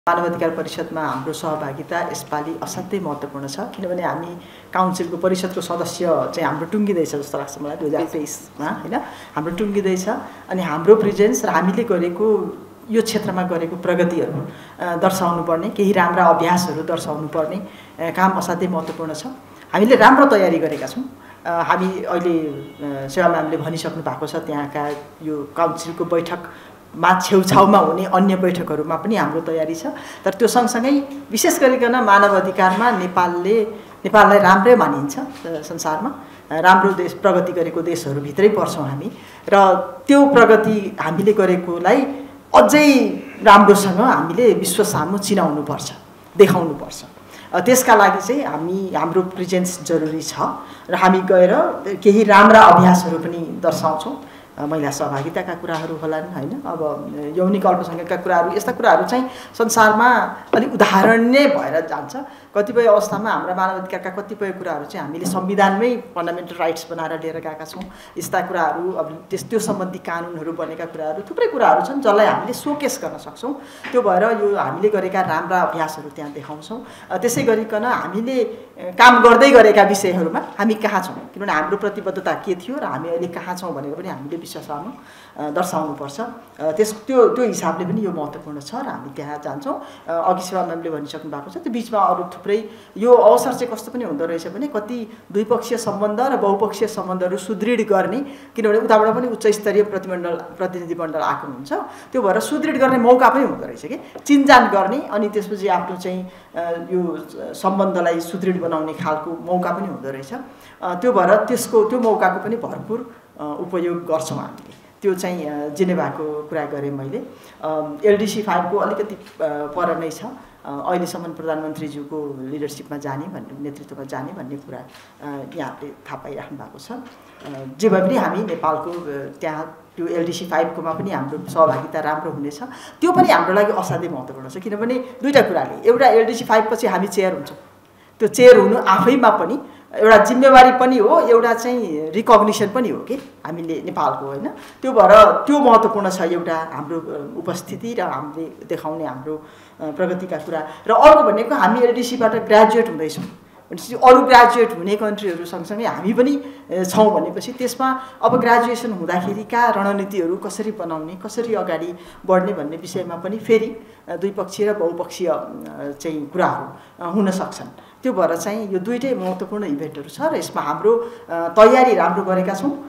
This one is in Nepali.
मानवाधिकार परिषदमा हाम्रो सहभागिता यसपालि असाध्यै महत्त्वपूर्ण छ किनभने हामी काउन्सिलको परिषदको सदस्य चाहिँ हाम्रो टुङ्गिँदैछ जस्तो लाग्छ मलाई 2023 मा हैन हाम्रो टुङ्गिँदैछ अनि हाम्रो प्रेजेन्स र हामीले गरेको यो क्षेत्रमा गरेको प्रगतिहरू दर्शाउनु पर्ने केही राम्रा अभ्यासहरू दर्शाउनु पर्ने काम असाध्यै महत्त्वपूर्ण छ। हामीले राम्रो तयारी गरेका छौं। हामी अहिले सेवा म्यामले भनिसक्नु भएको छ त्यहाँका यो काउन्सिलको बैठक मा छेउछाउमा हुने अन्य बैठकहरुमा पनि हाम्रो तयारी छ। तर त्यो सँगसँगै विशेष गरिकन मानव अधिकारमा नेपाललाई राम्रै मानिन्छ संसारमा। राम्रो देश प्रगति गरेको देशहरु भित्रै पर्छौं हामी र त्यो प्रगति हामीले गरेकोलाई अझै राम्रोसँग हामीले विश्व सामु चिनाउनु पर्छ, देखाउनु पर्छ। त्यसका लागि चाहिँ हाम्रो प्रेजेन्स जरुरी छ र हामी गएर केही राम्रा अभ्यासहरु पनि दर्शाउँछौं। महिला सहभागिताका कुराहरू होलान् हैन। अब यौनिक अल्पसंख्यकका कुराहरू यस्ता कुराहरू चाहिँ संसारमा अलि उदाहरण नै भएर जान्छ। कतिपय अवस्थामा हाम्रा मानवाधिकारका कतिपय कुराहरू चाहिँ हामीले संविधानमै फन्डामेन्टल राइट्स बनाएर लिएर गएका छौं। यस्ता कुराहरू अब त्यो सम्बन्धी कानुनहरू बनेका कुराहरू थुप्रै कुराहरू छन् जसलाई हामीले सोकेस गर्न सक्छौं। त्यो भएर यो हामीले गरेका राम्रा अभ्यासहरू त्यहाँ देखाउँछौं। त्यसै गरिकन हामीले काम गर्दै गरेका विषयहरूमा हामी कहाँ छौं किनभने हाम्रो प्रतिबद्धता के थियो र हामी अहिले कहाँ छौं भनेर पनि हामीले विश्वसामु दर्शाउनु पर्छ। त्यो हिसाबले पनि यो महत्त्वपूर्ण छ र हामी त्यहाँ जान्छौं। अघि सेवा म्यामले भनिसक्नु भएको छ त्यो बीचमा अरु थुप्रै यो अवसर चाहिँ कस्तो पनि हुँदो रहेछ भने कति द्विपक्षीय सम्बन्ध र बहुपक्षीय सम्बन्धहरू सुदृढ गर्ने किनभने उताबाट पनि उच्च स्तरीय प्रतिनिधिमण्डल आएको हुन्छ। त्यो भएर सुदृढ गर्ने मौका पनि हुँदो रहेछ के चिनजान गर्ने अनि त्यसपछि आफ्नो चाहिँ यो सम्बन्धलाई सुदृढ बनाउने खालको मौका पनि हुँदो रहेछ। त्यो भएर त्यो मौकाको पनि भरपूर उपयोग गर्छौं हामीले। त्यो चाहिँ जेनेभाको कुरा गरे मैले। एलडीसी 5 को अलिकति पर नै छ। अहिलेसम्म प्रधानमन्त्रीज्यूको लिडरशिपमा जाने भन्ने नेतृत्वमा जाने भन्ने कुरा यहाँले थाहा पाइराख्नु भएको छ। जे भए पनि हामी नेपालको त्यहाँ त्यो एलडीसी 5 कोमा पनि हाम्रो सहभागिता राम्रो हुनेछ। त्यो पनि हाम्रो लागि असाध्यै महत्त्वपूर्ण छ किनभने दुईटा कुराले एउटा एलडीसी 5 पछि हामी चेयर हुन्छौं। त्यो चेयर हुनु आफैमा पनि एउटा जिम्मेवारी पनि हो, एउटा चाहिँ रिकग्निसन पनि हो कि हामीले नेपालको हैन। त्यो भएर त्यो महत्त्वपूर्ण छ एउटा हाम्रो उपस्थिति र हामीले देखाउने हाम्रो प्रगतिका कुरा। र अर्को भनेको हामी एलडीसीबाट ग्रेजुएट हुँदैछौं भनेपछि अरु ग्रेजुएट हुने कन्ट्रीहरु सँगसँगै हामी पनि छौं भनेपछि त्यसमा अब ग्रेजुएसन हुँदाखेरिका रणनीतिहरू कसरी बनाउने, कसरी अगाडि बढ्ने भन्ने विषयमा पनि फेरि द्विपक्षीय र बहुपक्षीय चाहिँ कुराहरू हुन सक्छन्। त्यो भएर चाहिँ यो दुईटै महत्त्वपूर्ण इभेन्टहरू छ र यसमा हाम्रो तयारी राम्रो गरेका छौं।